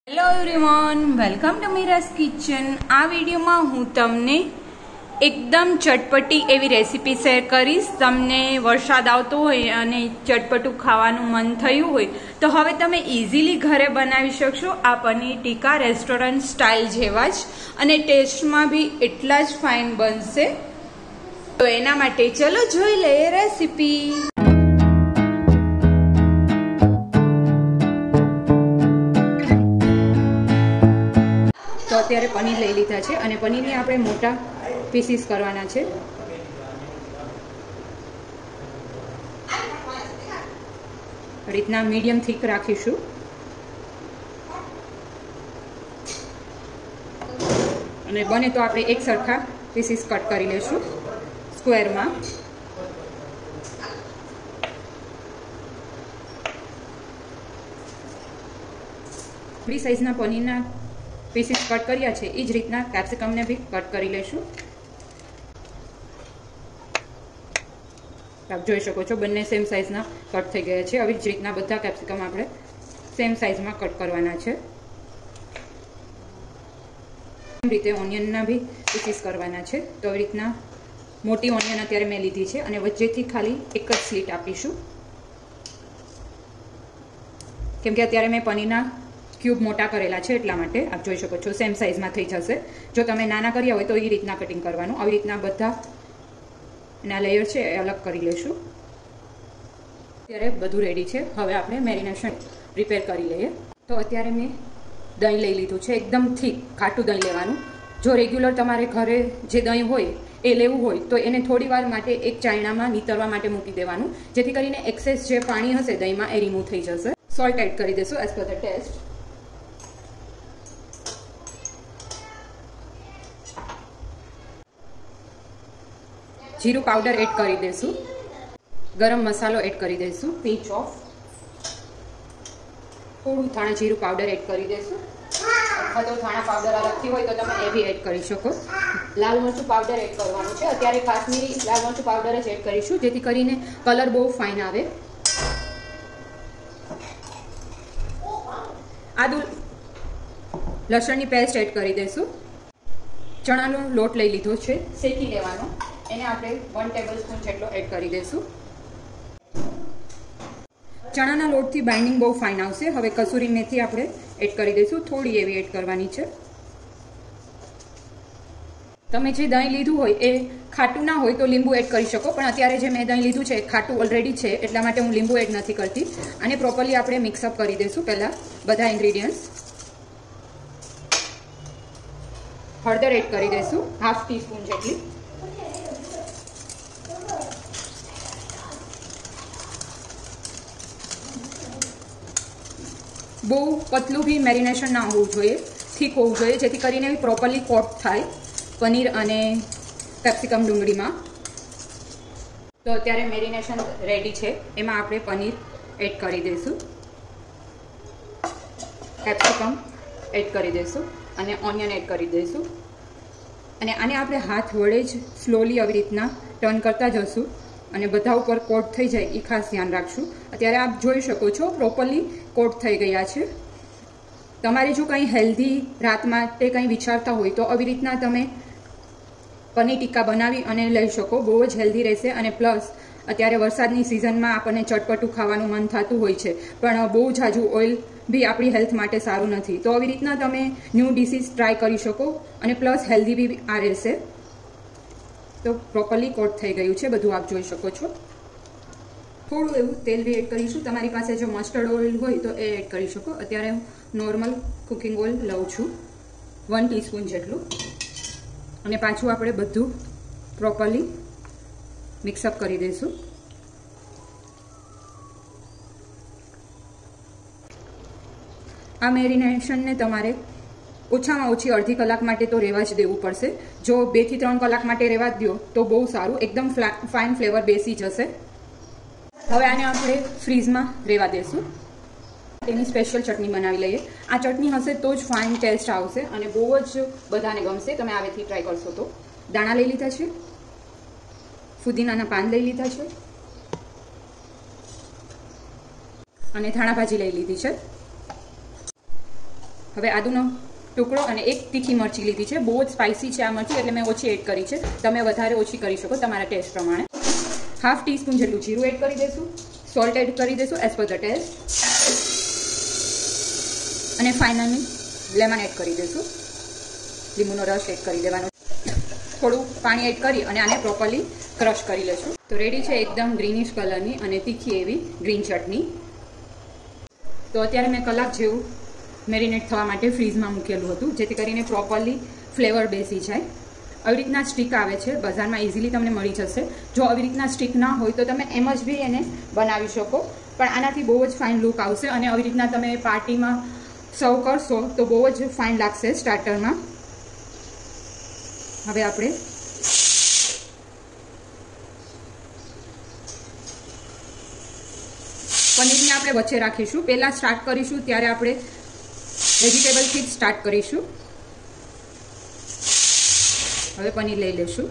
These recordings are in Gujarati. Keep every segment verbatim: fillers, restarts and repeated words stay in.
Hello everyone, welcome to Meera's kitchen. આ વિડીયોમાં હું તમને એકદમ ચટપટી એવી રેસીપી શેર કરીશ। તમને વરસાદ આવતો હોય અને ચટપટું ખાવાનું મન થયું હોય તો હવે તમે ઇઝીલી ઘરે બનાવી શકશો આ પનીર ટીકા રેસ્ટોરન્ટ સ્ટાઇલ જેવા જ, અને ટેસ્ટમાં બી એટલા જ ફાઇન બનશે। તો એના માટે ચલો જોઈ લઈએ રેસીપી। તો અત્યારે પનીર લઈ લીધા છે અને પનીરને આપણે મોટા પીસીસ કરવાના છે। રીતના મીડિયમ થીક રાખીશું અને બને તો આપણે એક સરખા પીસીસ કટ કરી લઈશું સ્ક્વેરમાં। થોડી સાઈઝના પનીરના પીસીસ કટ કર્યા છે એ જ રીતના કેપ્સિકમને બી કટ કરી લઈશું। આપ જોઈ શકો છો બંને સેમ સાઈઝના કટ થઈ ગયા છે। આવી જ રીતના બધા કેપ્સિકમ આપણે સેમ સાઈઝમાં કટ કરવાના છે। એમ રીતે ઓનિયનના બી પીસીસ કરવાના છે। તો આવી રીતના મોટી ઓનિયન અત્યારે મેં લીધી છે અને વચ્ચેથી ખાલી એક જ સ્લીટ આપીશું, કેમ કે અત્યારે મેં પનીરના ક્યુબ મોટા કરેલા છે એટલા માટે। આપ જોઈ શકો છો સેમ સાઈઝમાં થઈ જશે। જો તમે નાના કર્યા હોય તો એ રીતના કટિંગ કરવાનું। આવી રીતના બધા એના લેયર છે એ અલગ કરી લઈશું। અત્યારે બધું રેડી છે, હવે આપણે મેરિનેશન પ્રિપેર કરી લઈએ। તો અત્યારે મેં દહીં લઈ લીધું છે, એકદમ થીક ખાટું દહીં લેવાનું। જો રેગ્યુલર તમારે ઘરે જે દહીં હોય એ લેવું હોય તો એને થોડી વાર માટે એક ચાયણામાં નીતરવા માટે મૂકી દેવાનું, જેથી કરીને એક્સેસ જે પાણી હશે દહીંમાં એ રિમૂવ થઈ જશે। સોલ્ટ એડ કરી દઈશું એઝ પર ધ ટેસ્ટ। જીરું પાવડર એડ કરી દઈશું, ગરમ મસાલો એડ કરી દઈશું પીંચ ઓફ, થોડું ધાણા જીરું પાવડર એડ કરી દઈશું, અથવા તો ધાણા પાવડર અલગથી હોય તો તમે એ બી એડ કરી શકો। લાલ મરચું પાવડર એડ કરવાનું છે, અત્યારે કાશ્મીરી લાલ મરચું પાવડર જ એડ કરીશું જેથી કરીને કલર બહુ ફાઇન આવે। આદુ લસણની પેસ્ટ એડ કરી દઈશું। ચણાનો લોટ લઈ લીધો છે, શેકી લેવાનો, એને આપણે વન ટેબલ સ્પૂન જેટલો એડ કરી દઈશું। ચણાના લોટથી બાઇન્ડિંગ બહુ ફાઇન આવશે। હવે કસૂરી મેથી આપણે એડ કરી દઈશું, થોડી એવી એડ કરવાની છે। તમે જે દહીં લીધું હોય એ ખાટું ના હોય તો લીંબુ એડ કરી શકો, પણ અત્યારે જે મેં દહીં લીધું છે એ ખાટું ઓલરેડી છે એટલા માટે હું લીંબુ એડ નથી કરતી। અને પ્રોપરલી આપણે મિક્સઅપ કરી દઈશું પહેલાં બધા ઇન્ગ્રીડિયન્ટ્સ। હળદર એડ કરી દઈશું હાફ ટી સ્પૂન જેટલી, બહુ પતલું બી મેરિનેશન ના હોવું જોઈએ, થીક હોવું જોઈએ જેથી કરીને પ્રોપરલી કોટ થાય પનીર અને કેપ્સિકમ ડુંગળીમાં। તો અત્યારે મેરિનેશન રેડી છે, એમાં આપણે પનીર એડ કરી દઈશું, કેપ્સિકમ એડ કરી દઈશું અને ઓનિયન એડ કરી દઈશું। અને આને આપણે હાથ વડે જ સ્લોલી આવી રીતના ટર્ન કરતા જશું અને બધા ઉપર કોટ થઈ જાય એ ખાસ ધ્યાન રાખશું। અત્યારે આપ જોઈ શકો છો પ્રોપરલી કોટ થઈ ગયા છે। તમારે જો કંઈ હેલ્ધી રાત માટે કંઈ વિચારતા હોય તો આવી રીતના તમે પનીર ટીક્કા બનાવી અને લઈ શકો, બહુ જ હેલ્ધી રહેશે। અને પ્લસ અત્યારે વરસાદની સિઝનમાં આપણને ચટપટું ખાવાનું મન થતું હોય છે, પણ બહુ ઝાઝું ઓઇલ બી આપણી હેલ્થ માટે સારું નથી। તો આવી રીતના તમે ન્યૂ ડિશિસ ટ્રાય કરી શકો અને પ્લસ હેલ્ધી બી આ રહેશે। તો પ્રોપરલી કોટ થઈ ગયું છે બધું, આપ જોઈ શકો છો। થોડું એવું તેલ બી એડ કરીશું, તમારી પાસે જો મસ્ટર્ડ ઓઇલ હોય તો એ એડ કરી શકો। અત્યારે હું નોર્મલ કુકિંગ ઓઇલ લઉં છું વન ટીસ્પૂન જેટલું, અને પાછું આપણે બધું પ્રોપરલી મિક્સઅપ કરી દઈશું। આ મેરિનેશનને તમારે ઓછામાં ઓછી અડધી કલાક માટે તો રહેવા જ દેવું પડશે। જો બે થી ત્રણ કલાક માટે રહેવા જ દો તો બહુ સારું, એકદમ ફાઇન ફ્લેવર બેસી જશે। હવે આને આપણે ફ્રીઝમાં રહેવા દઈશું, તેની સ્પેશિયલ ચટણી બનાવી લઈએ। આ ચટણી હશે તો જ ફાઇન ટેસ્ટ આવશે અને બહુ જ બધાને ગમશે। તમે આવેથી ટ્રાય કરશો તો। દાણા લઈ લીધા છે, ફુદીનાના પાન લઈ લીધા છે અને ધાણા ભાજી લઈ લીધી છે। હવે આદુનો ટુકડો અને એક તીખી મરચી લીધી છે. બહુ જ સ્પાઇસી છે આ મરચી, એટલે મેં ઓછી એડ કરી છે. તમે વધારે ઓછી કરી શકો તમારા ટેસ્ટ પ્રમાણે. હાફ ટીસ્પૂન જેટલું જીરું એડ કરી દઈશું. સોલ્ટ એડ કરી દઈશું એઝ પર ધ ટેસ્ટ. અને ફાઇનલી લેમન એડ કરી દઈશું. લીંબુનો રસ એડ કરી દેવાનો. થોડું પાણી એડ કરી અને આને પ્રોપરલી ક્રશ કરી લેશું. તો રેડી છે એકદમ ગ્રીનિશ કલરની અને તીખી એવી ગ્રીન ચટણી. તો અત્યારે મેં કલાક જેવું મેરિનેટ થવા માટે ફ્રીઝમાં મૂકેલું હતું, જેથી કરીને પ્રોપરલી ફ્લેવર બેસી જાય. આવી રીતના સ્ટીક આવે છે બજારમાં, ઇઝીલી તમને મળી જશે. જો આવી રીતના સ્ટીક ના હોય તો તમે એમ જ બી એને બનાવી શકો, પણ આનાથી બહુ જ ફાઇન લુક આવશે. અને આવી રીતના તમે પાર્ટીમાં સર્વ કરશો તો બહુ જ ફાઇન લાગશે સ્ટાર્ટરમાં. હવે આપણે પનીરને આપણે વચ્ચે રાખીશું. પહેલાં સ્ટાર્ટ કરીશું ત્યારે આપણે વેજીટેબલથી જ સ્ટાર્ટ કરીશું. હવે પનીર લઈ લઈશું.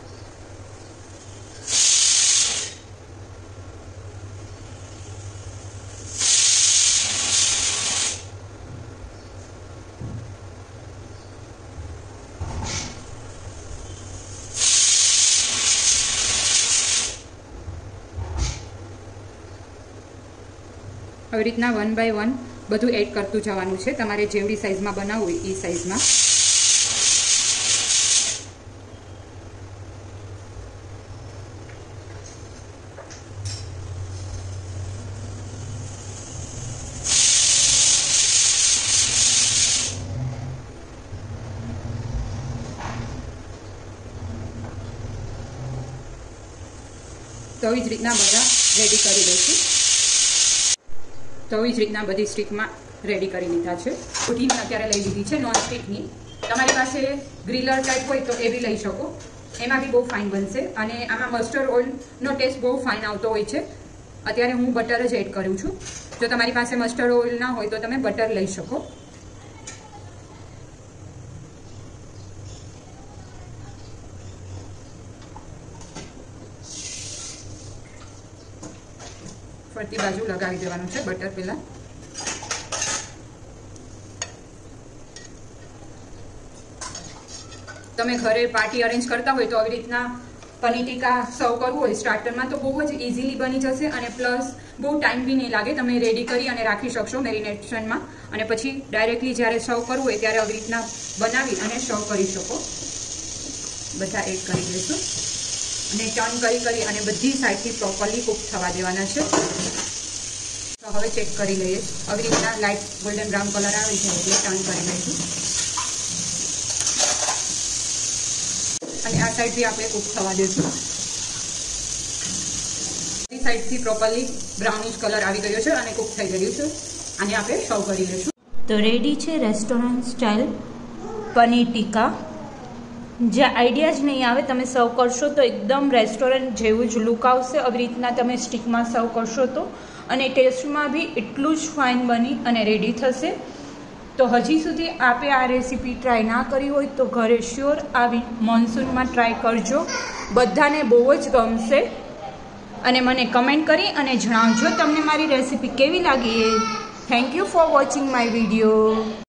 આવી રીતના વન બાય વન બધું એડ કરતું જવાનું છે. તમારે જેવડી સાઇઝમાં બનાવવું હોય એ સાઇઝમાં. તો આવી જ રીતના બધા રેડી કરી દઈશું. તો આવી જ રીતના બધી સ્ટીકમાં રેડી કરી લીધા છે. રોટી મેં અત્યારે લઈ લીધી છે નોન સ્ટીકની. તમારી પાસે ગ્રીલર ટાઈપ હોય તો એ બી લઈ શકો, એમાં બી બહુ ફાઇન બનશે. અને આમાં મસ્ટર્ડ ઓઇલનો ટેસ્ટ બહુ ફાઇન આવતો હોય છે. અત્યારે હું બટર જ એડ કરું છું. જો તમારી પાસે મસ્ટર્ડ ઓઇલ ના હોય તો તમે બટર લઈ શકો. ફરતી બાજુ લગાવી દેવાનું છે બટર પહેલા. તમે ઘરે પાર્ટી અરેન્જ કરતા હોય તો આવી રીતના પનીર ટીકા સર્વ કરવું હોય સ્ટાર્ટરમાં તો બહુ જ ઇઝીલી બની જશે. અને પ્લસ બહુ ટાઈમ બી નહીં લાગે. તમે રેડી કરી અને રાખી શકશો મેરિનેશનમાં, અને પછી ડાયરેક્ટલી જ્યારે સર્વ કરવું હોય ત્યારે આવી રીતના બનાવી અને સર્વ કરી શકો. બધા એડ કરી દઈશું અને ટર્ન કરી કરી અને બધી સાઈડથી પ્રોપરલી કુક થવા દેવાના છે. તો હવે ચેક કરી લઈએ. આવી રીતના લાઇટ ગોલ્ડન બ્રાઉન કલર આવે છે એટલે ટર્ન કરી લઈશું. અને આ સાઈડથી આપણે કુક થવા દઈશું. બધી સાઈડથી પ્રોપરલી બ્રાઉનિશ કલર આવી ગયો છે અને કુક થઈ ગયું છે. આને આપણે સર્વ કરી લઈશું. તો રેડી છે રેસ્ટોરન્ટ સ્ટાઇલ પનીર ટીકા. જે આઈડિયા જ નહીં આવે તમે સર્વ કરશો તો એકદમ રેસ્ટોરન્ટ જેવું જ લુક આવશે. આવી રીતના તમે સ્ટીકમાં સર્વ કરશો તો, અને ટેસ્ટમાં બી એટલું જ ફાઇન બની અને રેડી થશે. તો હજી સુધી આપે આ રેસીપી ટ્રાય ના કરી હોય તો ઘરે શ્યોર આવી મોન્સૂનમાં ટ્રાય કરજો. બધાને બહુ જ ગમશે. અને મને કમેન્ટ કરી અને જણાવજો તમને મારી રેસીપી કેવી લાગી. Thank you for watching my video.